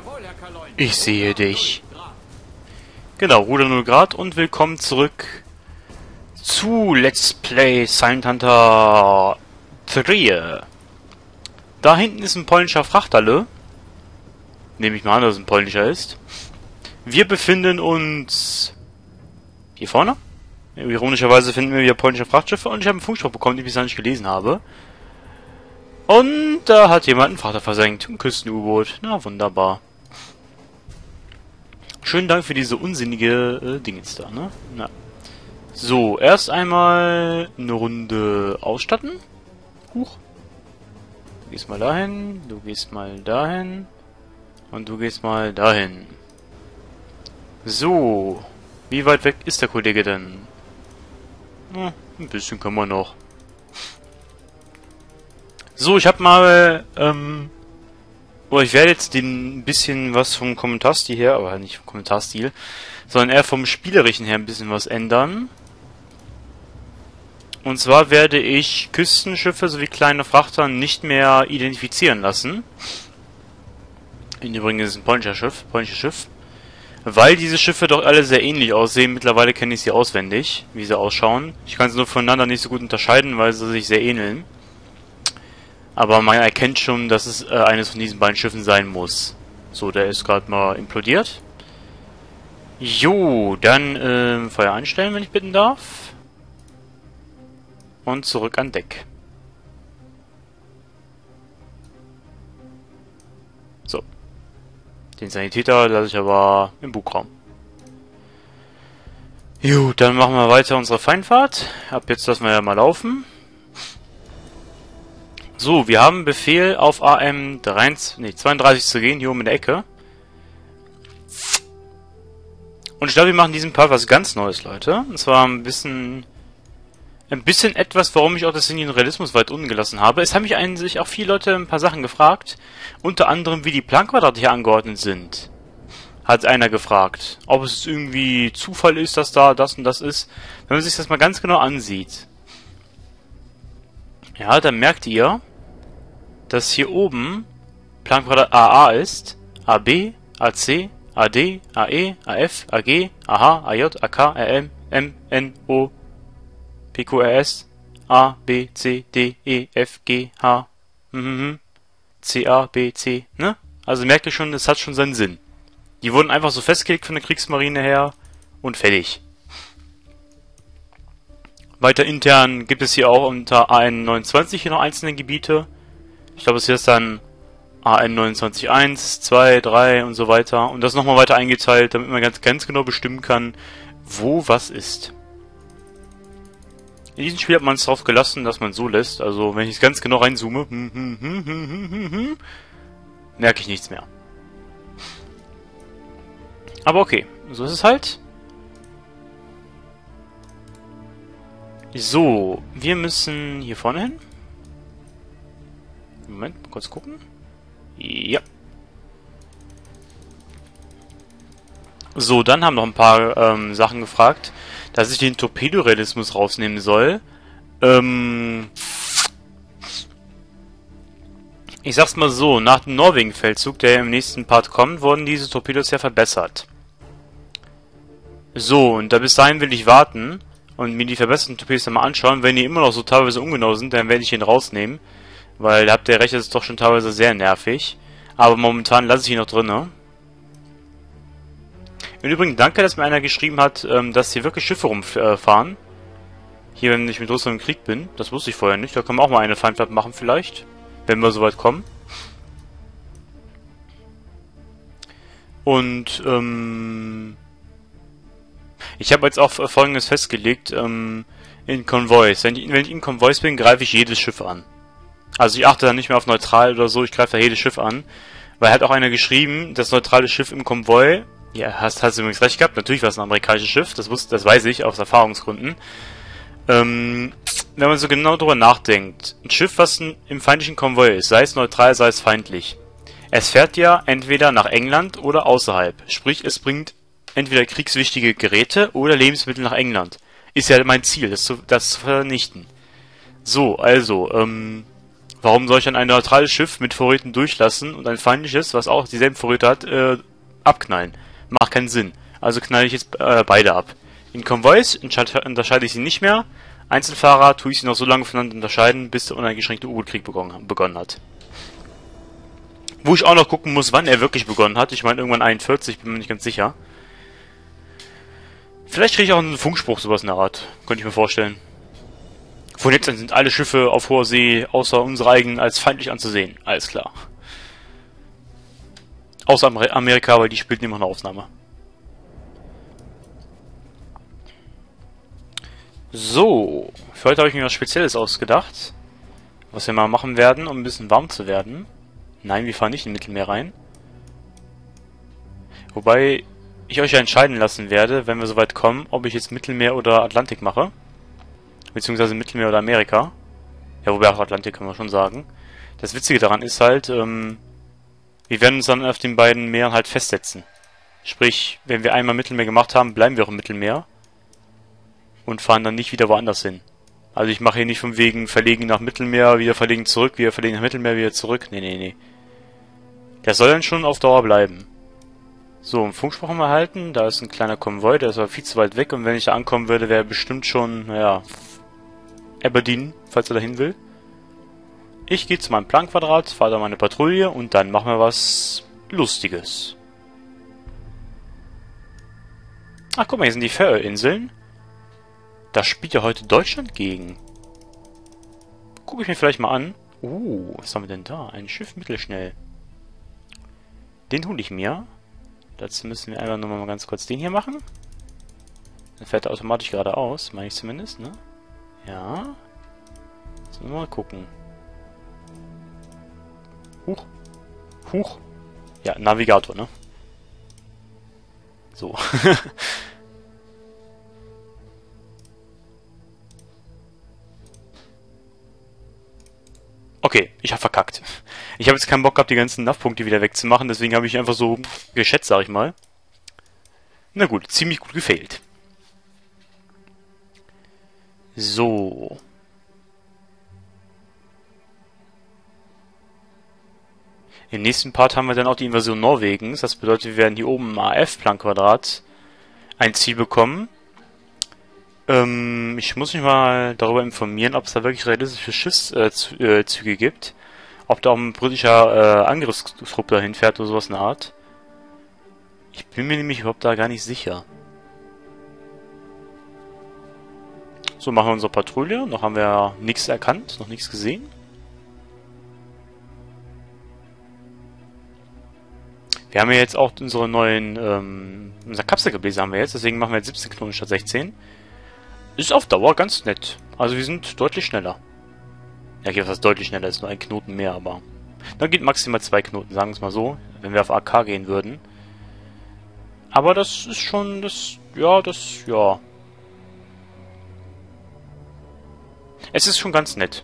Ich sehe dich. Genau, Ruder 0 Grad und willkommen zurück zu Let's Play Silent Hunter 3. Da hinten ist ein polnischer Frachterle. Nehme ich mal an, dass es ein polnischer ist. Wir befinden uns hier vorne. Ironischerweise finden wir hier polnische Frachtschiffe und ich habe einen Funkspruch bekommen, den ich bisher nicht gelesen habe. Und da hat jemand einen Frachter versenkt. Ein Küsten-U-Boot. Na, wunderbar. Schönen Dank für diese unsinnige Dingens da, ne? Na. So, erst einmal eine Runde ausstatten. Huch. Du gehst mal dahin, du gehst mal dahin. Und du gehst mal dahin. So. Wie weit weg ist der Kollege denn? Na, ein bisschen können wir noch. So, ich habe mal, ich werde jetzt ein bisschen was vom Kommentarstil her, aber nicht vom Kommentarstil, sondern eher vom Spielerischen her ein bisschen was ändern. Und zwar werde ich Küstenschiffe sowie kleine Frachter nicht mehr identifizieren lassen. Übrigens ist es ein polnisches Schiff. Weil diese Schiffe doch alle sehr ähnlich aussehen. Mittlerweile kenne ich sie auswendig, wie sie ausschauen. Ich kann sie nur voneinander nicht so gut unterscheiden, weil sie sich sehr ähneln. Aber man erkennt schon, dass es eines von diesen beiden Schiffen sein muss. So, der ist gerade mal implodiert. Jo, dann Feuer einstellen, wenn ich bitten darf. Und zurück an Deck. So. Den Sanitäter lasse ich aber im Bugraum. Jo, dann machen wir weiter unsere Feindfahrt. Ab jetzt lassen wir ja mal laufen. So, wir haben Befehl auf AM 32 zu gehen, hier oben in der Ecke. Und ich glaube, wir machen diesen Part was ganz Neues, Leute. Und zwar ein bisschen etwas, warum ich auch das Indien Realismus weit unten gelassen habe. Es haben mich eigentlich auch viele Leute ein paar Sachen gefragt. Unter anderem, wie die Planquadrate hier angeordnet sind. Hat einer gefragt. Ob es irgendwie Zufall ist, dass da das und das ist. Wenn man sich das mal ganz genau ansieht. Ja, dann merkt ihr, dass hier oben Planquadrat AA ist, AB, AC, AD, AE, AF, AG, AH, AJ, AK, RM, M, N, O, PQRS, A, B, C, D, E, F, G, H, C, A, B, C, ne? Also merkt ihr schon, es hat schon seinen Sinn. Die wurden einfach so festgelegt von der Kriegsmarine her und fertig. Weiter intern gibt es hier auch unter AN29 hier noch einzelne Gebiete. Ich glaube, es hier ist dann AN29.1, 2, 3 und so weiter. Und das nochmal weiter eingeteilt, damit man ganz genau bestimmen kann, wo was ist. In diesem Spiel hat man es darauf gelassen, dass man es so lässt. Also, wenn ich es ganz genau reinzoome, merke ich nichts mehr. Aber okay, so ist es halt. So, wir müssen hier vorne hin. Moment, mal kurz gucken. Ja. So, dann haben noch ein paar Sachen gefragt, dass ich den Torpedorealismus rausnehmen soll. Ich sag's mal so, nach dem Norwegen-Feldzug, der im nächsten Part kommt, wurden diese Torpedos ja verbessert. So, und da bis dahin will ich warten und mir die verbesserten Torpedos dann mal anschauen. Wenn die immer noch so teilweise ungenau sind, dann werde ich ihn rausnehmen. Weil, da habt ihr recht, das ist doch schon teilweise sehr nervig. Aber momentan lasse ich ihn noch drin, ne? Im Übrigen, danke, dass mir einer geschrieben hat, dass hier wirklich Schiffe rumfahren. Hier, wenn ich mit Russland im Krieg bin. Das wusste ich vorher nicht. Da können wir auch mal eine Feindfahrt machen vielleicht. Wenn wir soweit kommen. Und, ich habe jetzt auch Folgendes festgelegt, in Konvois. Wenn ich in Konvois bin, greife ich jedes Schiff an. Also ich achte dann nicht mehr auf neutral oder so, ich greife da jedes Schiff an. Weil hat auch einer geschrieben, das neutrale Schiff im Konvoi, ja, hast du übrigens recht gehabt, natürlich war es ein amerikanisches Schiff, das weiß ich, aus Erfahrungsgründen. Wenn man so genau drüber nachdenkt, ein Schiff, was im feindlichen Konvoi ist, sei es neutral, sei es feindlich. Es fährt ja entweder nach England oder außerhalb. Sprich, es bringt entweder kriegswichtige Geräte oder Lebensmittel nach England. Ist ja mein Ziel, das zu vernichten. So, also, Warum soll ich dann ein neutrales Schiff mit Vorräten durchlassen und ein feindliches, was auch dieselben Vorräte hat, abknallen? Macht keinen Sinn. Also knalle ich jetzt beide ab. In Konvois unterscheide ich sie nicht mehr. Einzelfahrer tue ich sie noch so lange voneinander unterscheiden, bis der uneingeschränkte U-Boot-Krieg begonnen hat. Wo ich auch noch gucken muss, wann er wirklich begonnen hat. Ich meine irgendwann 41, bin mir nicht ganz sicher. Vielleicht kriege ich auch einen Funkspruch, sowas in der Art. Könnte ich mir vorstellen. Von jetzt an sind alle Schiffe auf hoher See, außer unsere eigenen, als feindlich anzusehen. Alles klar. Außer Amerika, weil die spielten immer eine Ausnahme. So, für heute habe ich mir was Spezielles ausgedacht. Was wir mal machen werden, um ein bisschen warm zu werden. Nein, wir fahren nicht in Mittelmeer rein. Wobei ich euch ja entscheiden lassen werde, wenn wir soweit kommen, ob ich jetzt Mittelmeer oder Atlantik mache. Beziehungsweise Mittelmeer oder Amerika. Ja, wobei auch Atlantik können wir schon sagen. Das Witzige daran ist halt, wir werden uns dann auf den beiden Meeren halt festsetzen. Sprich, wenn wir einmal Mittelmeer gemacht haben, bleiben wir auch im Mittelmeer. Und fahren dann nicht wieder woanders hin. Also ich mache hier nicht von wegen verlegen nach Mittelmeer, wieder verlegen zurück, wieder verlegen nach Mittelmeer, wieder zurück. Nee. Der soll dann schon auf Dauer bleiben. So, einen Funkspruch haben wir erhalten. Da ist ein kleiner Konvoi, der ist aber viel zu weit weg. Und wenn ich da ankommen würde, wäre bestimmt schon, naja, Aberdeen, falls er dahin will. Ich gehe zu meinem Planquadrat, fahre da meine Patrouille und dann machen wir was Lustiges. Ach, guck mal, hier sind die Färöerinseln. Da spielt ja heute Deutschland gegen. Gucke ich mir vielleicht mal an. Was haben wir denn da? Ein Schiff mittelschnell. Den hole ich mir. Dazu müssen wir einfach nur mal ganz kurz den hier machen. Dann fährt er automatisch geradeaus, meine ich zumindest, ne? Ja. Jetzt müssen wir mal gucken. Huch. Ja, Navigator, ne? So. Okay, ich habe verkackt. Ich habe jetzt keinen Bock gehabt, die ganzen NAV-Punkte wieder wegzumachen, deswegen habe ich einfach so geschätzt, sag ich mal. Na gut, ziemlich gut gefailt. So. Im nächsten Part haben wir dann auch die Invasion Norwegens. Das bedeutet, wir werden hier oben im AF-Planquadrat ein Ziel bekommen. Ich muss mich mal darüber informieren, ob es da wirklich realistische Schiffszüge gibt. Ob da auch ein britischer Angriffstrupp dahin fährt oder sowas in der Art. Ich bin mir nämlich überhaupt da gar nicht sicher. So, machen wir unsere Patrouille. Noch haben wir nichts erkannt, noch nichts gesehen. Wir haben ja jetzt auch unsere neuen, unser Kapselgebläse haben wir jetzt, deswegen machen wir jetzt 17 Knoten statt 16. Ist auf Dauer ganz nett. Also wir sind deutlich schneller. Ja, okay, was heißt deutlich schneller? Ist nur ein Knoten mehr, aber... Dann geht maximal 2 Knoten, sagen wir es mal so. Wenn wir auf AK gehen würden. Aber das ist schon... Ja. Es ist schon ganz nett.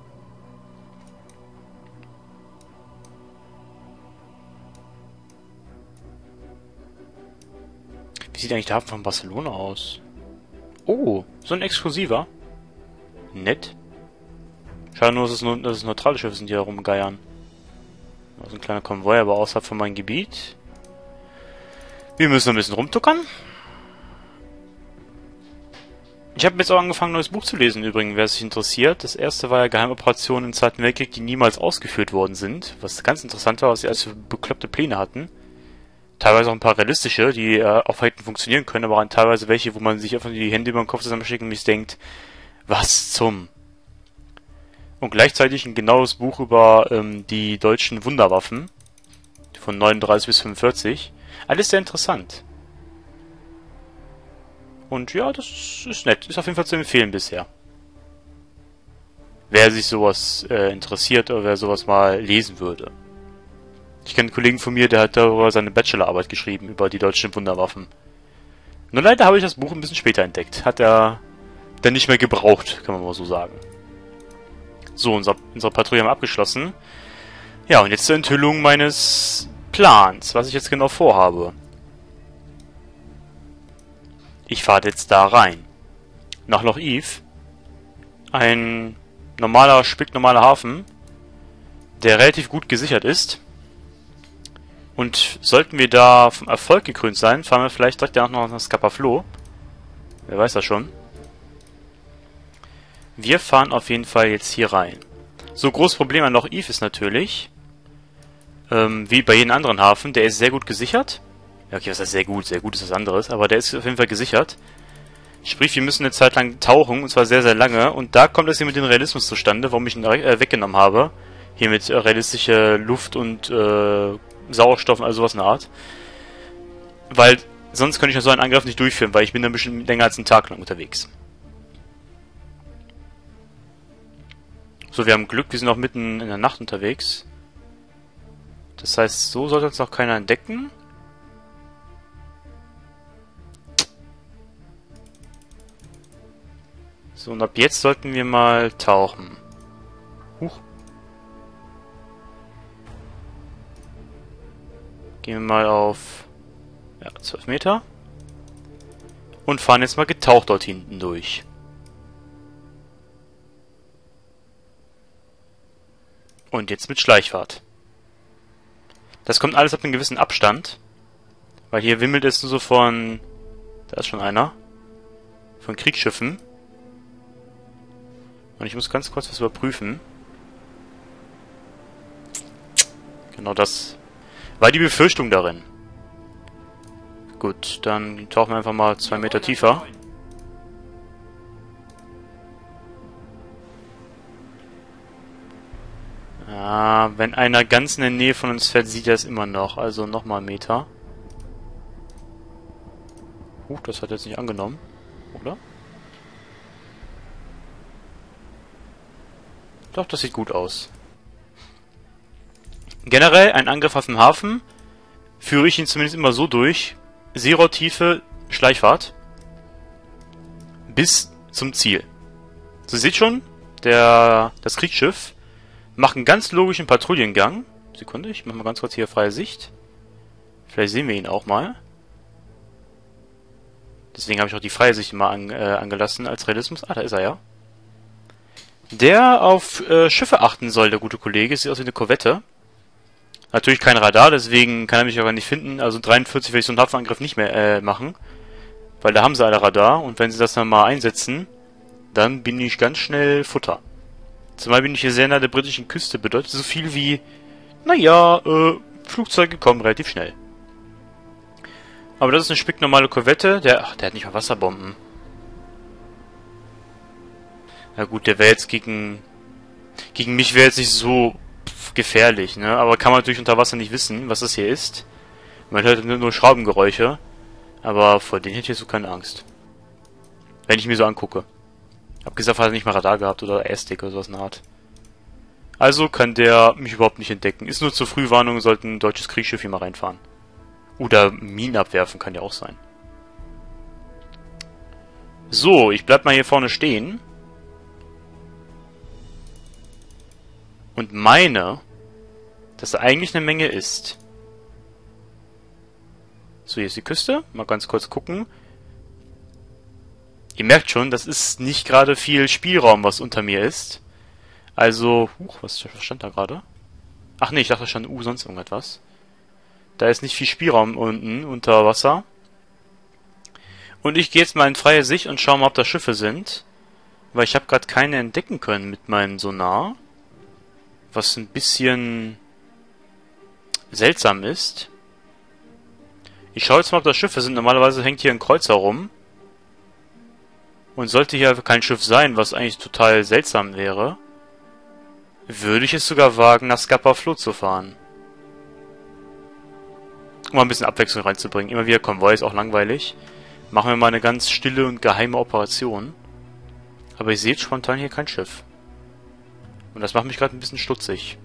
Wie sieht eigentlich der Hafen von Barcelona aus? Oh, so ein exklusiver. Nett. Schade nur, dass es neutrale Schiffe sind, die da rumgeiern. Also ein kleiner Konvoi, aber außerhalb von meinem Gebiet. Wir müssen ein bisschen rumtuckern. Ich habe jetzt auch angefangen, ein neues Buch zu lesen, übrigens, wer sich interessiert. Das erste war ja Geheimoperationen im Zweiten Weltkrieg, die niemals ausgeführt worden sind. Was ganz interessant war, was sie als für bekloppte Pläne hatten. Teilweise auch ein paar realistische, die auch hätten funktionieren können, aber teilweise welche, wo man sich einfach die Hände über den Kopf zusammenschickt und sich denkt, was zum... Und gleichzeitig ein genaues Buch über die deutschen Wunderwaffen von 39 bis 45. Alles sehr interessant. Und ja, das ist nett. Ist auf jeden Fall zu empfehlen bisher. Wer sich sowas interessiert oder wer sowas mal lesen würde. Ich kenne einen Kollegen von mir, der hat darüber seine Bachelorarbeit geschrieben, über die deutschen Wunderwaffen. Nur leider habe ich das Buch ein bisschen später entdeckt. Hat er dann nicht mehr gebraucht, kann man mal so sagen. So, unsere Patrouille haben wir abgeschlossen. Ja, und jetzt zur Enthüllung meines Plans, was ich jetzt genau vorhabe. Ich fahre jetzt da rein. Nach Loch Eve. Ein normaler, spicknormaler Hafen. der relativ gut gesichert ist. Und sollten wir da vom Erfolg gekrönt sein, fahren wir vielleicht direkt danach noch nach Scapa Flow. Wer weiß das schon. Wir fahren auf jeden Fall jetzt hier rein. So, großes Problem an Loch Eve ist natürlich, wie bei jedem anderen Hafen, der ist sehr gut gesichert. Ja, okay, was heißt sehr gut? Sehr gut ist was anderes, aber der ist auf jeden Fall gesichert. Sprich, wir müssen eine Zeit lang tauchen, und zwar sehr, sehr lange. Und da kommt es hier mit dem Realismus zustande, warum ich ihn weggenommen habe. Hier mit realistischer Luft und Sauerstoff und all sowas in der Art. Weil sonst könnte ich so einen Angriff nicht durchführen, weil ich bin dann ein bisschen länger als einen Tag lang unterwegs. So, wir haben Glück, wir sind auch mitten in der Nacht unterwegs. Das heißt, so sollte uns noch keiner entdecken. So, und ab jetzt sollten wir mal tauchen. Huch. Gehen wir mal auf 12 Meter. Und fahren jetzt mal getaucht dort hinten durch. Und jetzt mit Schleichfahrt. Das kommt alles ab einem gewissen Abstand. Weil hier wimmelt es nur so von... Da ist schon einer. Von Kriegsschiffen. Und ich muss ganz kurz was überprüfen. Genau das war die Befürchtung darin. Gut, dann tauchen wir einfach mal 2 Meter tiefer. Ja, wenn einer ganz in der Nähe von uns fährt, sieht er es immer noch. Also nochmal einen Meter. Das hat jetzt nicht angenommen, oder? Doch, das sieht gut aus. Generell, ein Angriff auf den Hafen, führe ich ihn zumindest immer so durch. Seerauttiefe, Schleichfahrt. Bis zum Ziel. So, ihr seht schon, das Kriegsschiff macht einen ganz logischen Patrouillengang. Sekunde, ich mache mal ganz kurz hier freie Sicht. Vielleicht sehen wir ihn auch mal. Deswegen habe ich auch die freie Sicht mal angelassen als Realismus. Ah, da ist er ja. Der auf Schiffe achten soll, der gute Kollege. Sieht aus wie eine Korvette. Natürlich kein Radar, deswegen kann er mich auch gar nicht finden. Also 43 werde ich so einen Hafenangriff nicht mehr machen. Weil da haben sie alle Radar. Und wenn sie das dann mal einsetzen, dann bin ich ganz schnell Futter. Zumal bin ich hier sehr nah der britischen Küste. Bedeutet so viel wie, naja, Flugzeuge kommen relativ schnell. Aber das ist eine spicknormale Korvette. Der hat nicht mal Wasserbomben. Na gut, der wäre jetzt gegen mich wäre jetzt nicht so gefährlich, ne? Aber kann man natürlich unter Wasser nicht wissen, was das hier ist. Man hört nur Schraubengeräusche. Aber vor denen hätte ich so keine Angst. Wenn ich mir so angucke. Abgesehen hat er nicht mal Radar gehabt oder Airstick oder sowas in der Art. Also kann der mich überhaupt nicht entdecken. Ist nur zur Frühwarnung, sollte ein deutsches Kriegsschiff hier mal reinfahren. Oder Minen abwerfen, kann ja auch sein. So, ich bleib mal hier vorne stehen. Und meine, dass da eigentlich eine Menge ist. So, hier ist die Küste. Mal ganz kurz gucken. Ihr merkt schon, das ist nicht gerade viel Spielraum, was unter mir ist. Also, was stand da gerade? Ach nee, ich dachte, da stand sonst irgendetwas. Da ist nicht viel Spielraum unten, unter Wasser. Und ich gehe jetzt mal in freie Sicht und schaue mal, ob da Schiffe sind. Weil ich habe gerade keine entdecken können mit meinem Sonar. Was ein bisschen seltsam ist. Ich schaue jetzt mal, ob da Schiffe sind. Normalerweise hängt hier ein Kreuzer rum. Und sollte hier kein Schiff sein, was eigentlich total seltsam wäre, würde ich es sogar wagen, nach Scapa Flow zu fahren. Um mal ein bisschen Abwechslung reinzubringen. Immer wieder Konvoi ist auch langweilig. Machen wir mal eine ganz stille und geheime Operation. Aber ihr seht spontan hier kein Schiff. Und das macht mich gerade ein bisschen stutzig.